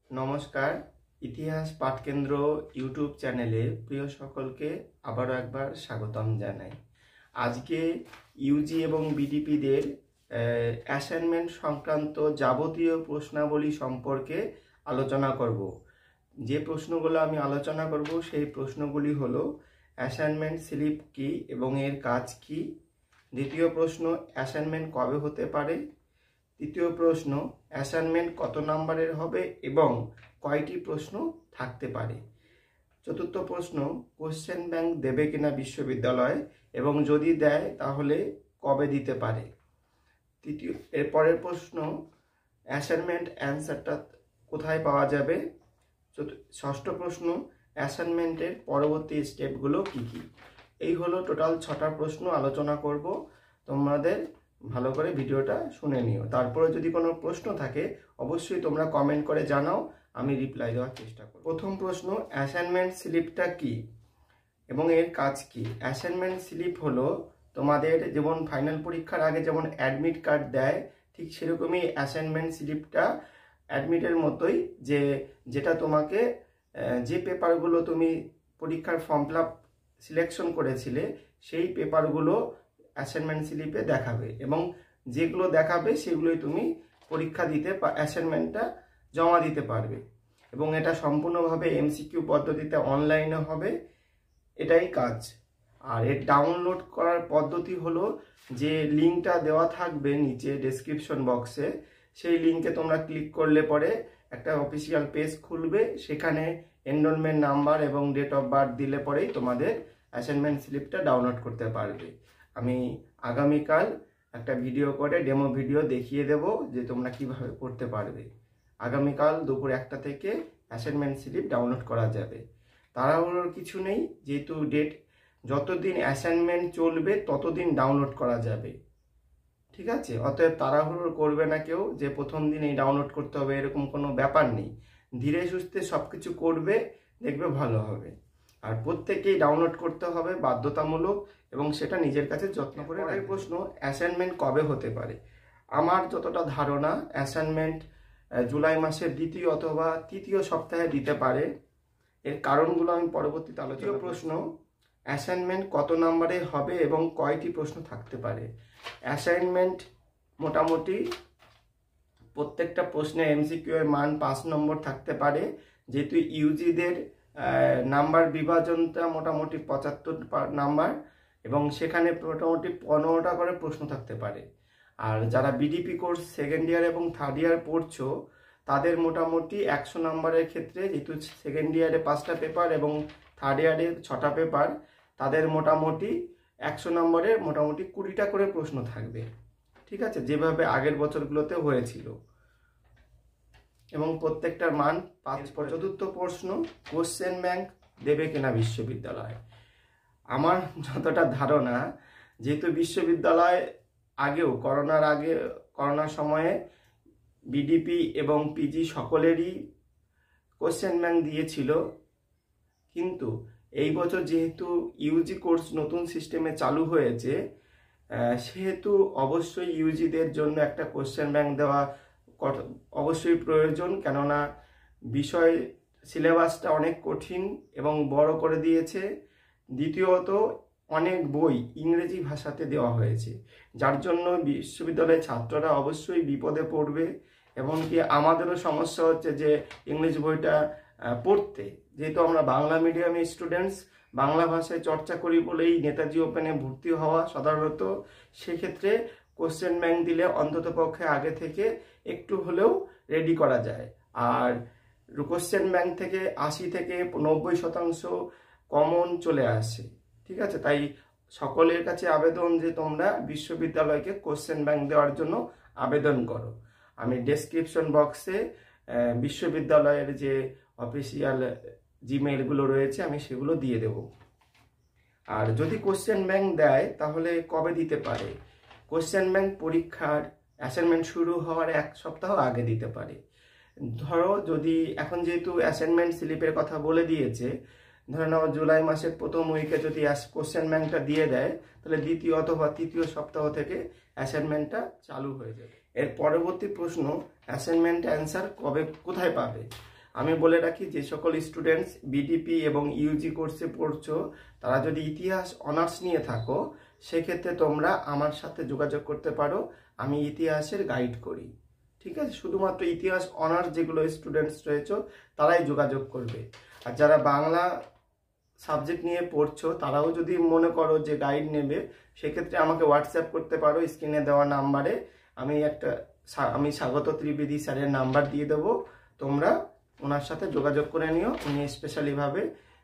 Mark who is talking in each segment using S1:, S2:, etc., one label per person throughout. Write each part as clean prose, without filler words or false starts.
S1: নমস্কার। ইতিহাস পাঠকেন্দ্র ইউটিউব চ্যানেলে প্রিয় সকলকে আবারও একবার স্বাগতম জানাই। আজকে ইউজি এবং বিডিপিদের অ্যাসাইনমেন্ট সংক্রান্ত যাবতীয় প্রশ্নাবলী সম্পর্কে আলোচনা করব। যে প্রশ্নগুলো আমি আলোচনা করব সেই প্রশ্নগুলি হলো অ্যাসাইনমেন্ট স্লিপ কি এবং এর কাজ কি। দ্বিতীয় প্রশ্ন, অ্যাসাইনমেন্ট কবে হতে পারে। তৃতীয় প্রশ্ন, অ্যাসাইনমেন্ট কত নম্বরের হবে এবং কয়টি প্রশ্ন থাকতে পারে। চতুর্থ প্রশ্ন, কোশ্চেন ব্যাংক দেবে কিনা বিশ্ববিদ্যালয় এবং যদি দেয় তাহলে কবে দিতে পারে। এরপরের প্রশ্ন, অ্যাসাইনমেন্ট অ্যান্সারটা কোথায় পাওয়া যাবে। ষষ্ঠ প্রশ্ন, অ্যাসাইনমেন্টের পরবর্তী স্টেপগুলো কি কি। এই হলো টোটাল 6টা প্রশ্ন আলোচনা করব। তোমাদের ভালো করে ভিডিওটা শুনে নিও। তারপরে যদি কোনো প্রশ্ন থাকে অবশ্যই তোমরা কমেন্ট করে জানাও, আমি রিপ্লাই দেওয়ার চেষ্টা করব। প্রথম প্রশ্ন, অ্যাসাইনমেন্ট স্লিপটা কি এবং এর কাজ কি। অ্যাসাইনমেন্ট স্লিপ হলো তোমাদের যেমন ফাইনাল পরীক্ষার আগে যেমন অ্যাডমিট কার্ড দেয়, ঠিক সেরকমই অ্যাসাইনমেন্ট স্লিপটা অ্যাডমিটের মতোই, যেটা তোমাকে যে পেপারগুলো তুমি পরীক্ষার ফর্ম ফিল আপ সিলেকশন করেছিলে সেই পেপারগুলো অ্যাসাইনমেন্ট স্লিপে দেখাবে এবং যেগুলো দেখাবে সেগুলোই তুমি পরীক্ষা দিতে অ্যাসাইনমেন্টটা জমা দিতে পারবে এবং এটা সম্পূর্ণভাবে এমসিকিউ পদ্ধতিতে অনলাইনে হবে। এটাই কাজ। আর এর ডাউনলোড করার পদ্ধতি হলো যে লিঙ্কটা দেওয়া থাকবে নিচে ডেসক্রিপশন বক্সে, সেই লিঙ্কে তোমরা ক্লিক করলে পরে একটা অফিসিয়াল পেজ খুলবে, সেখানে এনরোলমেন্ট নাম্বার এবং ডেট অফ বার্থ দিলে পরেই তোমাদের অ্যাসাইনমেন্ট স্লিপটা ডাউনলোড করতে পারবে। আমি আগামীকাল একটা ভিডিও করে ডেমো ভিডিও দেখিয়ে দেব যে তোমরা কিভাবে করতে পারবে। আগামীকাল দুপুর 1টা থেকে অ্যাসাইনমেন্ট স্লিপ ডাউনলোড করা যাবে। তাড়াহুড়োর কিছু নেই, যেহেতু যতদিন অ্যাসাইনমেন্ট চলবে ততদিন ডাউনলোড করা যাবে, ঠিক আছে। অতএব তাড়াহুড়ো করবে না কেউ যে প্রথম দিনেই ডাউনলোড করতে হবে, এরকম কোনো ব্যাপার নেই। ধীরে সুস্থে সব কিছু করবে, দেখবে ভালো হবে। আর প্রত্যেকেই ডাউনলোড করতে হবে বাধ্যতামূলক এবং সেটা নিজের কাছে যত্ন করে রাখবে। প্রশ্ন, অ্যাসাইনমেন্ট কবে হতে পারে। আমার যতটা ধারণা অ্যাসাইনমেন্ট জুলাই মাসের 2য় অথবা 3য় সপ্তাহে দিতে পারে। এর কারণগুলো আমি পরবর্তীতে আলোচনা করব। প্রশ্ন, অ্যাসাইনমেন্ট কত নম্বরে হবে এবং কয়টি প্রশ্ন থাকতে পারে। অ্যাসাইনমেন্ট মোটামুটি প্রত্যেকটা প্রশ্নে এমসিকিউ এর মান 5 নম্বর থাকতে পারে, যেহেতু ইউজিদের নাম্বার বিভাজনটা মোটামুটি 75 নাম্বার এবং সেখানে মোটামুটি 15টা করে প্রশ্ন থাকতে পারে। আর যারা বিডিপি কোর্স সেকেন্ড ইয়ার এবং থার্ড ইয়ার পড়ছো তাদের মোটামুটি 100 নম্বরের ক্ষেত্রে, যেহেতু সেকেন্ড ইয়ারে 5টা পেপার এবং থার্ড ইয়ারে 6টা পেপার, তাদের মোটামুটি 100 নম্বরে মোটামুটি 20টা করে প্রশ্ন থাকবে, ঠিক আছে, যেভাবে আগের বছরগুলোতে হয়েছিল এবং প্রত্যেকটার মান 5। চতুর্থ প্রশ্ন, কোশ্চেন ব্যাংক দেবে কিনা বিশ্ববিদ্যালয়। আমার যতটা ধারণা, যেহেতু বিশ্ববিদ্যালয় আগেও করোনার সময়ে বিডিপি এবং পিজি সকলেরই কোশ্চেন ব্যাংক দিয়েছিল, কিন্তু এই বছর যেহেতু ইউজি কোর্স নতুন সিস্টেমে চালু হয়েছে সেহেতু অবশ্যই ইউজিদের জন্য একটা কোশ্চেন ব্যাংক দেওয়া অবশ্যই প্রয়োজন, কেননা বিষয় সিলেবাসটা অনেক কঠিন এবং বড় করে দিয়েছে। দ্বিতীয়ত অনেক বই ইংরেজি ভাষাতে দেওয়া হয়েছে, যার জন্য বিশ্ববিদ্যালয়ের ছাত্ররা অবশ্যই বিপদে পড়বে। এমনকি আমাদেরও সমস্যা হচ্ছে যে ইংলিশ বইটা পড়তে, যেহেতু আমরা বাংলা মিডিয়ামের স্টুডেন্টস, বাংলা ভাষায় চর্চা করি বলেই নেতাজি ওপেনে ভর্তি হওয়া সাধারণত। সেক্ষেত্রে কোশ্চেন ব্যাংক দিলে অন্ততপক্ষে আগে থেকে একটু হলেও রেডি করা যায়। আর কোশ্চেন ব্যাংক থেকে 80 থেকে 90% কমন চলে আসে, ঠিক আছে। তাই সকলের কাছে আবেদন যে তোমরা বিশ্ববিদ্যালয়কে কোশ্চেন ব্যাংক দেওয়ার জন্য আবেদন করো। আমি ডেসক্রিপশন বক্সে বিশ্ববিদ্যালয়ের যে অফিসিয়াল জিমেইলগুলো রয়েছে আমি সেগুলো দিয়ে দেব। আর যদি কোশ্চেন ব্যাংক দেয় তাহলে কবে দিতে পারে। কোশ্চেন ব্যাংক পরীক্ষার অ্যাসাইনমেন্ট শুরু হওয়ার 1 সপ্তাহ আগে দিতে পারে। ধরো যদি এখন যেহেতু অ্যাসাইনমেন্ট স্লিপের কথা বলে দিয়েছে, ধরে নাও জুলাই মাসের প্রথম উইকে যদি কোশ্চেন ব্যাংকটা দিয়ে দেয় তাহলে 2য় অথবা 3য় সপ্তাহ থেকে অ্যাসাইনমেন্টটা চালু হয়ে যাবে। এর পরবর্তী প্রশ্ন, অ্যাসাইনমেন্ট অ্যান্সার কোথায় পাবে। আমি বলে রাখি, যে সকল স্টুডেন্টস বিডিপি এবং ইউজি কোর্সে পড়ছো, তারা যদি ইতিহাস অনার্স নিয়ে থাকো, সেক্ষেত্রে তোমরা আমার সাথে যোগাযোগ করতে পারো। আমি ইতিহাসের গাইড করি, ঠিক আছে? শুধুমাত্র ইতিহাস অনার্স যেগুলো স্টুডেন্টস রয়েছে তারাই যোগাযোগ করবে। আর যারা বাংলা সাবজেক্ট নিয়ে পড়ছো, তারাও যদি মনে করো যে গাইড নেবে, সেক্ষেত্রে আমাকে হোয়াটসঅ্যাপ করতে পারো স্ক্রিনে দেওয়া নাম্বারে। আমি স্বাগত ত্রিবেদী স্যারের নাম্বার দিয়ে দেবো, তোমরা ওনার সাথে যোগাযোগ করে নিও। উনি স্পেশালিভাবে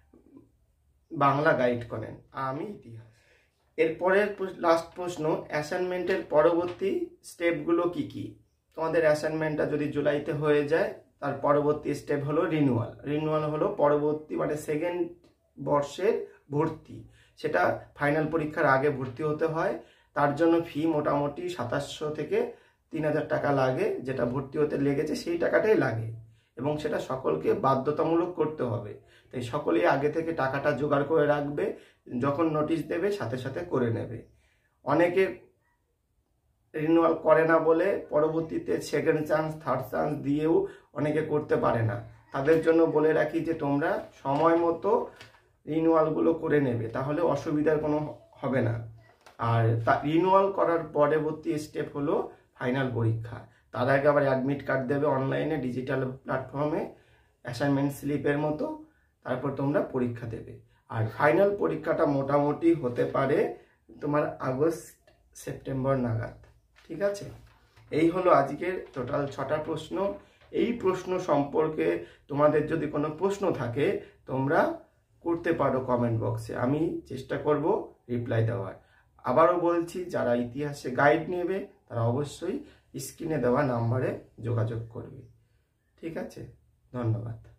S1: বাংলা গাইড করেন, আমি ইতিহাস। এরপরের লাস্ট প্রশ্ন, অ্যাসাইনমেন্টের পরবর্তী স্টেপগুলো কি কি? তোমাদের অ্যাসাইনমেন্টটা যদি জুলাইতে হয়ে যায়, তার পরবর্তী স্টেপ হলো রিনিউয়াল। রিনিউয়াল হলো পরবর্তী মানে সেকেন্ড বর্ষের ভর্তি। সেটা ফাইনাল পরীক্ষার আগে ভর্তি হতে হয়। তার জন্য ফি মোটামুটি 2700 থেকে 3000 টাকা লাগে। যেটা ভর্তি হতে লেগেছে সেই টাকাটাই লাগে, এবং সেটা সকলকে বাধ্যতামূলক করতে হবে। তাই সকলেই আগে থেকে টাকাটা জোগাড় করে রাখবে, যখন নোটিশ দেবে সাথে সাথে করে নেবে। অনেকে রিনিউয়াল করে না বলে পরবর্তীতে সেকেন্ড চান্স, থার্ড চান্স দিয়েও অনেকে করতে পারে না। তাদের জন্য বলে রাখি যে তোমরা সময় মতো রিনিউয়ালগুলো করে নেবে, তাহলে অসুবিধার কোনো হবে না। আর রিনিউয়াল করার পরবর্তী স্টেপ হলো ফাইনাল পরীক্ষা। তার আগে আবার অ্যাডমিট কার্ড দেবে অনলাইনে, ডিজিটাল প্ল্যাটফর্মে, অ্যাসাইনমেন্ট স্লিপের মতো। তারপর তোমরা পরীক্ষা দেবে। আর ফাইনাল পরীক্ষাটা মোটামুটি হতে পারে তোমার আগস্ট সেপ্টেম্বর নাগাদ, ঠিক আছে? এই হলো আজকের টোটাল 6টা প্রশ্ন। এই প্রশ্ন সম্পর্কে তোমাদের যদি কোনো প্রশ্ন থাকে, তোমরা করতে পারো কমেন্ট বক্সে, আমি চেষ্টা করব রিপ্লাই দেওয়ার। আবারও বলছি, যারা ইতিহাসে গাইড নেবে তারা অবশ্যই স্ক্রিনে দেওয়া নাম্বারে যোগাযোগ করবে, ঠিক আছে? ধন্যবাদ।